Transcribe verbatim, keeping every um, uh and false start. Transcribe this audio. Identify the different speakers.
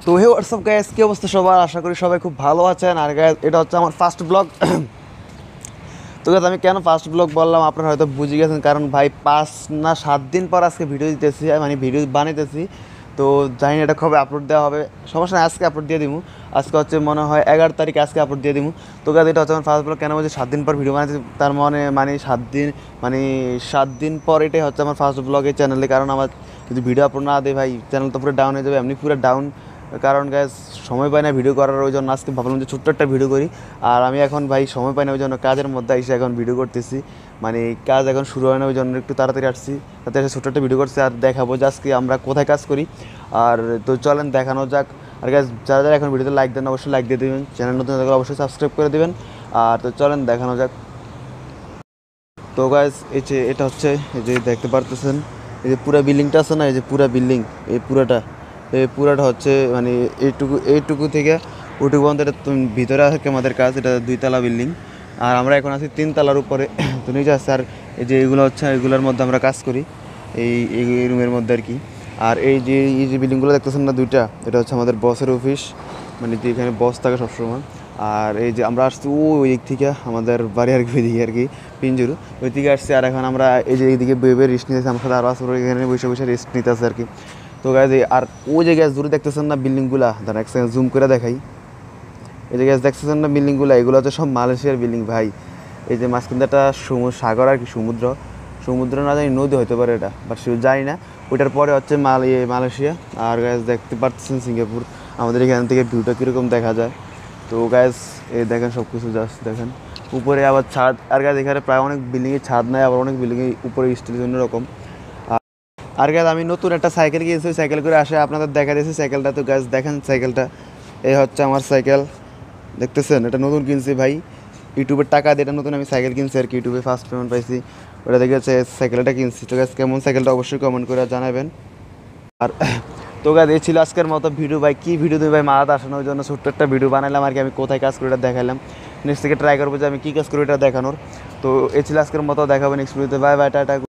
Speaker 1: তো হে WhatsApp guys, কি অবস্থা সবার? আশা করি সবাই খুব ভালো আছেন। আর গাইস, এটা হচ্ছে আমার ফার্স্ট ব্লগ। তো গাইস, আমি কেন ফার্স্ট ব্লগ বললাম আপনারা হয়তো বুঝে গেছেন, কারণ ভাই পাঁচ না সাত দিন পর আজকে ভিডিও দিতেছি, মানে ভিডিও বানাইতেছি। তো জানি না এটা কবে আপলোড দেওয়া হবে, সমস্যা নেই, আজকে আপলোড দিয়ে দিব। আজকে হচ্ছে মনে হয় এগারো তারিখ, আজকে আপলোড দিয়ে দিব। তো গাইস, এটা হচ্ছে আমার ফার্স্ট ব্লগ। কেন বলছি সাত দিন পর ভিডিও বানাইতেছি, তার মানে মানে সাত দিন মানে সাত দিন পর এটাই হচ্ছে আমার ফার্স্ট ব্লগ এই চ্যানেলে। কারণ আমার যদি ভিডিও আপলোড না দেয় ভাই, চ্যানেল তো পুরো ডাউন হয়ে যাবে, এমনি পুরো ডাউন। কারণ গ্যাস সময় পাই না ভিডিও করার, ওই জন্য আজকে ভাবলাম যে ছোট্ট একটা ভিডিও করি। আর আমি এখন ভাই সময় পাই না, ওই জন্য কাজের মধ্যে এসে এখন ভিডিও করতেছি। মানে কাজ এখন শুরু হয় না, ওই জন্য একটু তাড়াতাড়ি আসছি, তাতে এসে ছোট্ট একটা ভিডিও করছি আর দেখাবো যে আজকে আমরা কোথায় কাজ করি। আর তো চলেন দেখানো যাক। আর গ্যাস, যারা যারা এখন ভিডিওতে লাইক দেন অবশ্যই লাইক দিয়ে দেবেন, চ্যানেল নতুন থাকলে অবশ্যই সাবস্ক্রাইব করে দেবেন। আর তো চলেন দেখানো যাক। তো গাইস, এই যে এটা হচ্ছে, এই যে দেখতে পারতেছেন, এই যে পুরা বিল্ডিংটা আছে না, এই যে পুরা বিল্ডিং, এই পুরাটা এই পুরাটা হচ্ছে মানে এইটুকু এইটুকু থেকে ওইটুকু পর্যন্ত এটা ভিতরে আছে আমাদের কাজ। এটা দুইতলা বিল্ডিং, আর আমরা এখন আছি তিনতলার উপরে। তো নিচে আছে, আর এই যে এগুলো হচ্ছে, এগুলোর মধ্যে আমরা কাজ করি, এই এই রুমের মধ্যে আর কি। আর এই যে এই যে বিল্ডিংগুলো দেখতেছেন না দুইটা, এটা হচ্ছে আমাদের বসের অফিস, মানে যে এখানে বস থাকে সবসময়। আর এই যে আমরা আসছি ওই দিক থেকে, আমাদের বাড়ি আর কি, ওই দিকে আর কি পিঞ্জুর ওই দিকে আসছি। আর এখন আমরা এই যে এইদিকে বেবে রেস্ট নিতেছি, আমার সাথে আরও আসলে এখানে বসে বসে রেস্ট নিতেছে আর কি। তো গাছ, আর ওই যে গ্যাস দূরে দেখতেছেন না বিল্ডিংগুলা, ধরেন এক সেকেন্ড জুম করে দেখাই। এই যে গ্যাস দেখতেছেন না বিল্ডিংগুলো, এগুলো হচ্ছে সব মালয়েশিয়ার বিল্ডিং ভাই। এই যে মাঝখানটা একটা সাগর আর কি, সমুদ্র সমুদ্র না জানি নদী হতে পারে এটা, বাট সে জানি না। ওইটার পরে হচ্ছে মাল মালয়েশিয়া। আর গ্যাস দেখতে পাচ্ছেন সিঙ্গাপুর, আমাদের এখান থেকে ভিউটা কীরকম দেখা যায়। তো গ্যাস এই দেখেন সব কিছু জাস্ট দেখেন, উপরে আবার ছাদ। আর গ্যাস এখানে প্রায় অনেক বিল্ডিংয়ে ছাদ নাই, আবার অনেক বিল্ডিংয়ে উপরে স্টিল অন্যরকম। আর গ্যাস, আমি নতুন একটা সাইকেল কিনেছি, ওই সাইকেল করে আসে আপনাদের দেখা দিয়েছি সাইকেলটা। তো গ্যাস দেখেন সাইকেলটা, এই হচ্ছে আমার সাইকেল, দেখতেছেন? এটা নতুন কিনছি ভাই, ইউটিউবের টাকা দিয়ে এটা নতুন আমি সাইকেল কিনছি আর কি, ইউটিউবে ফার্স্ট পেমেন্ট পাইছি, ওটা দেখে হচ্ছে সাইকেলটা কিনছি। তো গ্যাস, কেমন সাইকেলটা অবশ্যই কমেন্ট করে জানাবেন। আর তো গ্যাস, এই ছিল আজকের মতো ভিডিও ভাই। কী ভিডিও দেবে ভাই, মারাতে আসে না, ওই জন্য ছোট্ট একটা ভিডিও বানালাম আর কি। আমি কোথায় কাজ করি এটা দেখালাম, নেক্সট থেকে ট্রাই করবো যে আমি কী কাজ করি এটা দেখানোর। তো এই ছিল আজকের মতো, দেখাবো নেক্সট ভিডিওতে। Bye bye, tata.